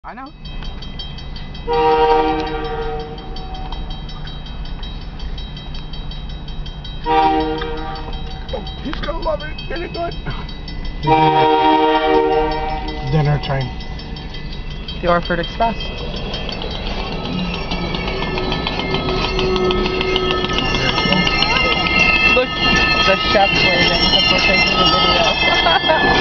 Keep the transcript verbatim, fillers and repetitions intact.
I know. Oh, he's gonna love it. Get it good. Dinner train. The Orford Express. Look, the chef waving because we're taking a video.